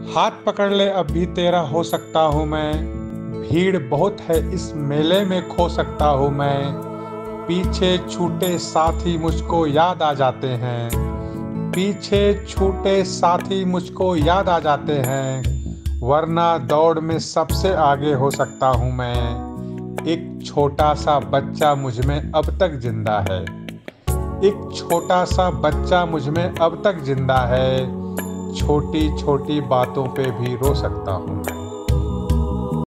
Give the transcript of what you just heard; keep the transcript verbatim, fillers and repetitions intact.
हाथ पकड़ ले अब भी तेरा हो सकता हूँ मैं। भीड़ बहुत है इस मेले में खो सकता हूँ मैं। पीछे छूटे साथी मुझको याद आ जाते हैं। पीछे छूटे साथी मुझको याद आ जाते हैं। वरना दौड़ में सबसे आगे हो सकता हूँ मैं। एक छोटा सा बच्चा मुझ में अब तक जिंदा है। एक छोटा सा बच्चा मुझ में अब तक जिंदा है। छोटी छोटी बातों पे भी रो सकता हूँ मैं।